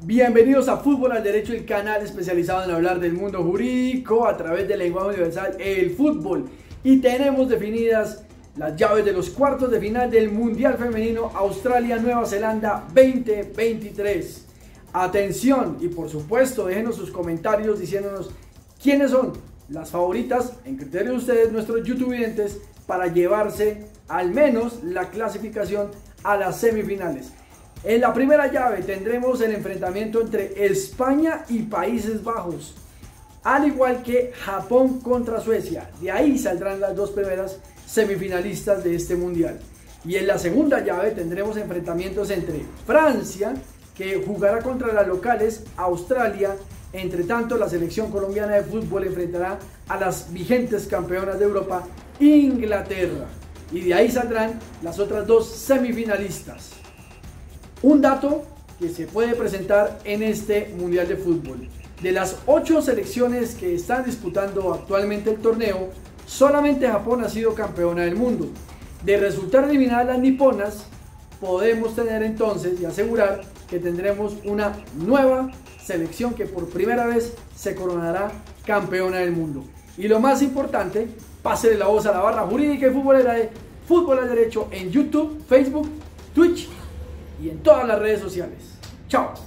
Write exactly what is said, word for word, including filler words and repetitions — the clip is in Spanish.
Bienvenidos a Fútbol al Derecho, el canal especializado en hablar del mundo jurídico a través del lenguaje universal, el fútbol. Y tenemos definidas las llaves de los cuartos de final del Mundial Femenino Australia-Nueva Zelanda veinte veintitrés. Atención y por supuesto déjenos sus comentarios diciéndonos quiénes son las favoritas, en criterio de ustedes, nuestros youtubers, para llevarse al menos la clasificación a las semifinales. En la primera llave tendremos el enfrentamiento entre España y Países Bajos, al igual que Japón contra Suecia. De ahí saldrán las dos primeras semifinalistas de este mundial. Y en la segunda llave tendremos enfrentamientos entre Francia, que jugará contra las locales Australia. Entre tanto, la selección colombiana de fútbol enfrentará a las vigentes campeonas de Europa, Inglaterra. Y de ahí saldrán las otras dos semifinalistas. Un dato que se puede presentar en este Mundial de Fútbol: de las ocho selecciones que están disputando actualmente el torneo, solamente Japón ha sido campeona del mundo. De resultar eliminadas las niponas, podemos tener entonces y asegurar que tendremos una nueva selección que por primera vez se coronará campeona del mundo. Y lo más importante, pásele la voz a la barra jurídica y futbolera de Fútbol al Derecho en YouTube, Facebook, Twitch y en todas las redes sociales. ¡Chao!